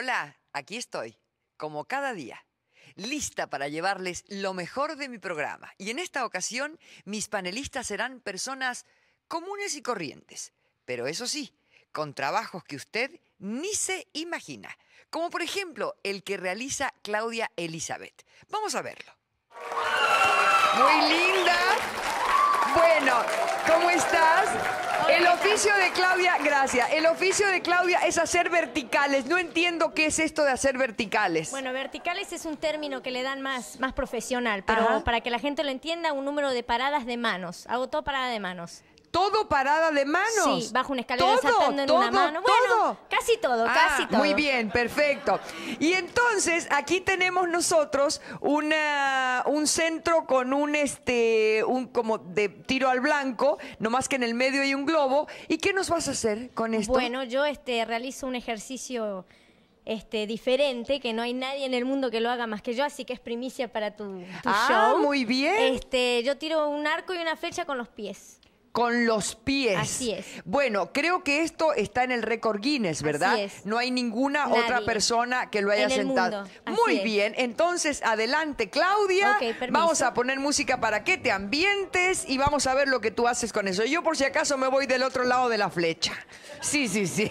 Hola, aquí estoy, como cada día, lista para llevarles lo mejor de mi programa. Y en esta ocasión, mis panelistas serán personas comunes y corrientes, pero eso sí, con trabajos que usted ni se imagina, como por ejemplo el que realiza Claudia Elizabeth. Vamos a verlo. Muy linda. Bueno, ¿cómo estás? El oficio de Claudia, gracias. El oficio de Claudia es hacer verticales. No entiendo qué es esto de hacer verticales. Bueno, verticales es un término que le dan más profesional, pero Ajá. para que la gente lo entienda, un número de paradas de manos. Hago todo parada de manos. ¿Todo parada de manos? Sí, bajo una escalera saltando en una mano. Bueno, casi todo, casi todo. Muy bien, perfecto. Y entonces aquí tenemos nosotros un centro con un como de tiro al blanco, nomás que en el medio hay un globo. ¿Y qué nos vas a hacer con esto? Bueno, yo realizo un ejercicio diferente, que no hay nadie en el mundo que lo haga más que yo, así que es primicia para tu show. Muy bien. Yo tiro un arco y una flecha con los pies. Con los pies. Así es. Bueno, creo que esto está en el récord Guinness, ¿verdad? Así es. No hay ninguna Nadie otra persona que lo haya en el sentado. mundo. Así Muy es. bien, entonces adelante, Claudia. Ok, permiso. Vamos a poner música para que te ambientes y vamos a ver lo que tú haces con eso. Yo por si acaso me voy del otro lado de la flecha. Sí.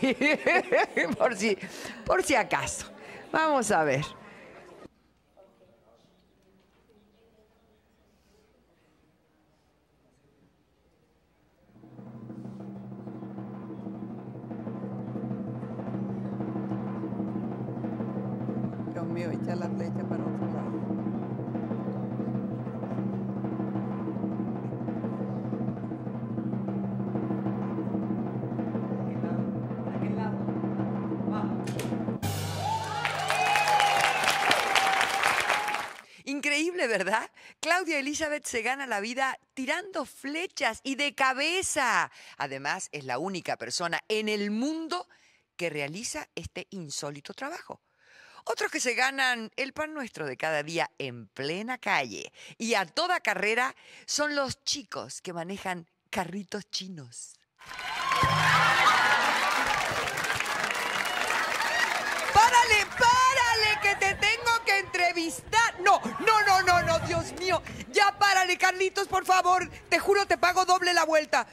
por si acaso. Vamos a ver. Dios mío, echar la flecha para otro lado. Aquel lado. Vamos. Increíble, ¿verdad? Claudia Elizabeth se gana la vida tirando flechas y de cabeza. Además, es la única persona en el mundo que realiza este insólito trabajo. Otros que se ganan el pan nuestro de cada día en plena calle y a toda carrera son los chicos que manejan carritos chinos. ¡Párale, que te tengo que entrevistar! No, Dios mío. Ya párale, Carlitos, por favor. Te juro, te pago doble la vuelta.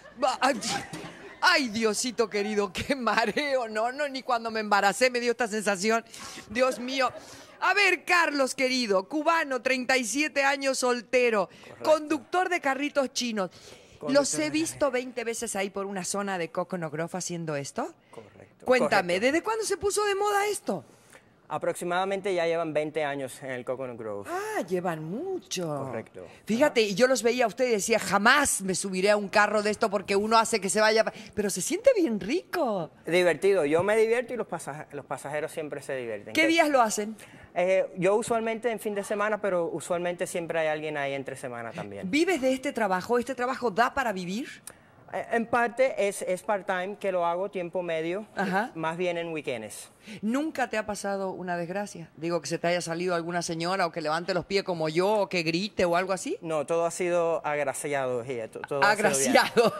Ay, Diosito querido, qué mareo. No, ni cuando me embaracé me dio esta sensación. Dios mío. A ver, Carlos, querido, cubano, 37 años, soltero, correcto, conductor de carritos chinos. ¿Los he visto 20 veces ahí por una zona de Coconut Grove haciendo esto? Correcto. Cuéntame, Correcto. ¿desde cuándo se puso de moda esto? Aproximadamente ya llevan 20 años en el Coconut Grove. Ah, llevan mucho. Correcto. Fíjate, y yo los veía a ustedes y decía, jamás me subiré a un carro de esto porque uno hace que se vaya... Pero se siente bien rico. Divertido. Yo me divierto y los pasajeros siempre se divierten. ¿Qué días lo hacen? Yo usualmente en fin de semana, pero usualmente siempre hay alguien ahí entre semana también. ¿Vives de este trabajo? ¿Este trabajo da para vivir? En parte es part-time, que lo hago tiempo medio, Ajá. más bien en weekends. ¿Nunca te ha pasado una desgracia? Digo, que se te haya salido alguna señora o que levante los pies como yo o que grite o algo así. No, todo ha sido agraciado. Todo Agraciado.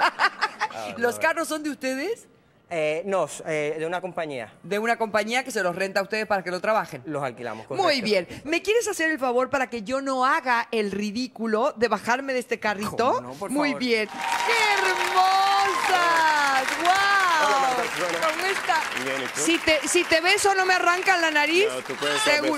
Ha sido ¿Los carros son de ustedes? No, de una compañía. De una compañía que se los renta a ustedes para que lo trabajen. Los alquilamos, correcto. Muy bien. ¿Me quieres hacer el favor para que yo no haga el ridículo de bajarme de este carrito? ¿Cómo no? Por Muy favor. bien. ¡Qué hermosas! ¡Guau! Hola, Marta, Susana. ¿Cómo está? Bien, ¿y tú? Si te beso, ¿no me arrancan la nariz? No, tú puedes Seguro.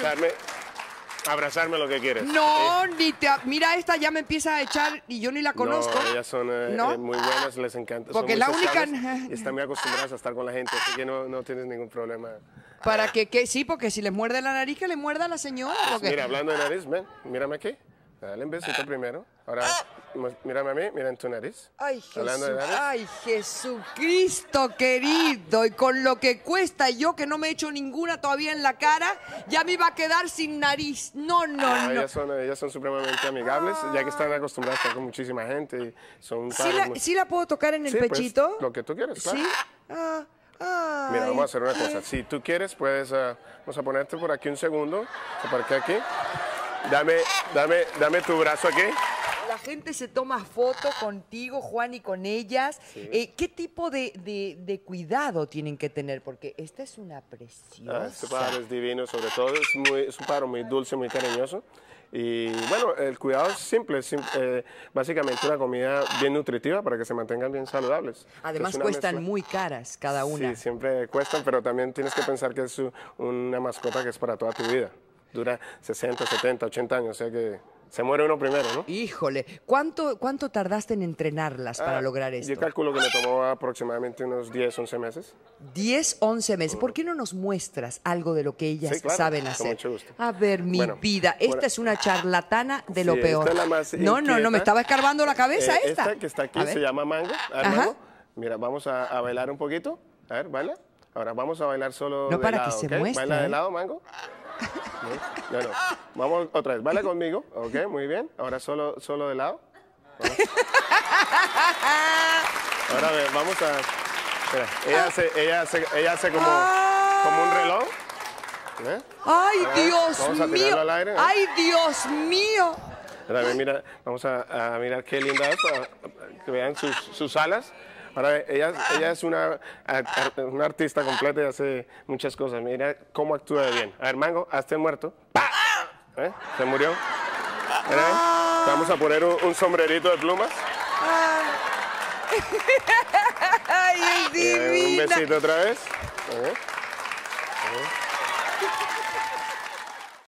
abrazarme lo que quieres. No, mira, esta ya me empieza a echar y yo ni la conozco. No, ellas son ¿No? muy buenas, les encanta. Porque son la muy única- sociables y están muy acostumbradas a estar con la gente, así que no tienes ningún problema. Para que sí, porque si les muerde la nariz, que le muerda a la señora. Porque... Mira, hablando de nariz, ven, mírame aquí. Dale un besito primero. Ahora, mírame a mí, mira en tu nariz. Ay, Hablando de nariz. Ay, Jesucristo querido. Y con lo que cuesta yo, que no me he hecho ninguna todavía en la cara, ya me iba a quedar sin nariz. No. Ellas son supremamente amigables, ya que están acostumbradas a estar con muchísima gente. Y son ¿Sí la puedo tocar en el Sí, pues, pechito? lo que tú quieras, claro. ¿Sí? Ay. Mira, vamos a hacer una cosa. Si tú quieres, puedes, vamos a ponerte por aquí un segundo. Por aquí. Dame tu brazo aquí. la gente se toma foto contigo, Juan, y con ellas. Sí. ¿Qué tipo de cuidado tienen que tener? Porque esta es una preciosa. Este pájaro es divino, sobre todo es un pájaro muy dulce, muy cariñoso. Y bueno, el cuidado es simple, básicamente una comida bien nutritiva para que se mantengan bien saludables. Además cuestan muy caras cada una. Sí, siempre cuestan, pero también tienes que pensar que es una mascota que es para toda tu vida. Dura 60, 70, 80 años, o sea que se muere uno primero, ¿no? Híjole, ¿cuánto tardaste en entrenarlas para lograr esto? Yo calculo que me tomó aproximadamente unos 10, 11 meses. 10, 11 meses. ¿Por qué no nos muestras algo de lo que ellas Sí, claro, saben con hacer? mucho gusto. A ver, mi vida, esta bueno, es una charlatana de lo sí, peor. esta es la más No, me inquieta. estaba escarbando la cabeza esta. Esta que está aquí A ver. se llama Mango. A ver, Ajá. Mango, mira, vamos a bailar un poquito. A ver, baila. Ahora vamos a bailar solo No, de para lado, que se ¿ok? muestre, Baila de ¿eh? lado, Mango. No, no. Vamos otra vez. Baila conmigo. Ok, muy bien. Ahora solo de lado. Ahora a ver, vamos a... Espera, ella hace como un reloj. ¿Eh? ¡Ay, A ver, Dios vamos a mío! tirarlo al aire, ¿eh? ¡Ay, Dios mío! Ahora, mira, vamos a mirar qué linda es, para que vean sus alas. Ahora, ella es una artista completa y hace muchas cosas. Mira cómo actúa de bien. A ver, Mango, hazte el muerto. ¡Pah! ¿Eh? Se murió. Mira, vamos a poner un sombrerito de plumas. ¡Ay, es divina! Un besito otra vez. A ver.